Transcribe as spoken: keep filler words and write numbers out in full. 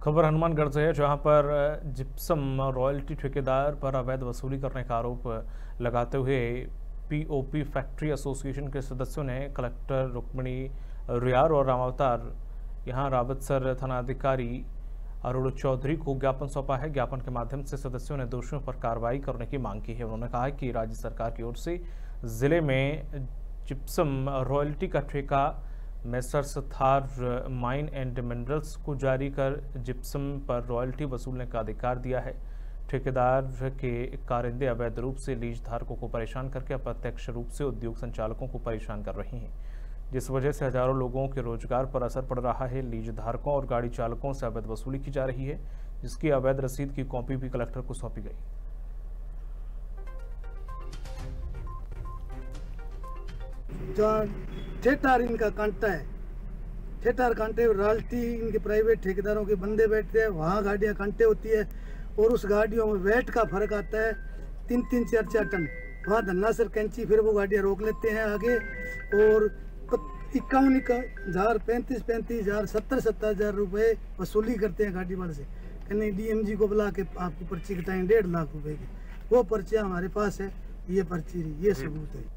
खबर हनुमानगढ़ से है, जहां पर जिप्सम रॉयल्टी ठेकेदार पर अवैध वसूली करने का आरोप लगाते हुए पीओपी फैक्ट्री एसोसिएशन के सदस्यों ने कलेक्टर रुक्मिणी रियार और रामावतार यहां रावतसर थानाधिकारी अरुण चौधरी को ज्ञापन सौंपा है। ज्ञापन के माध्यम से सदस्यों ने दोषियों पर कार्रवाई करने की मांग की है। उन्होंने कहा कि राज्य सरकार की ओर से जिले में जिप्सम रॉयल्टी का ठेका Messrs Thar mine and minerals को जारी कर जिप्सम पर रॉयल्टी वसूलने का अधिकार दिया है। ठेकेदार के कारिंदे अवैध रूप से लीज धारकों को परेशान करके अप्रत्यक्ष रूप से उद्योग संचालकों को परेशान कर रही हैं, जिस वजह से हजारों लोगों के रोजगार पर असर पड़ रहा है। लीज धारकों और गाड़ी चालकों से अवैध वसूली की जा रही है, जिसकी अवैध रसीद की कॉपी भी कलेक्टर को सौंपी गई। ठेकेदार इनका कांटा है, ठेकेदार कांटे रॉयल्टी इनके प्राइवेट ठेकेदारों के बंदे बैठते हैं, वहाँ गाड़ियाँ कांटे होती है और उस गाड़ियों में वेट का फर्क आता है तीन तीन चार चार टन। वहाँ धन्ना सर कैंची फिर वो गाड़ियाँ रोक लेते हैं आगे और इक्यावन इक्यावन हजार पैंतीस पैंतीस हजार सत्तर सत्तर हजार रुपये वसूली करते हैं गाड़ी वाले से। कहने डीएमजी को बुला के आपको पर्ची कटाएंगे डेढ़ लाख रुपए की। वो पर्चियाँ हमारे पास है, ये पर्ची ये सबूत है।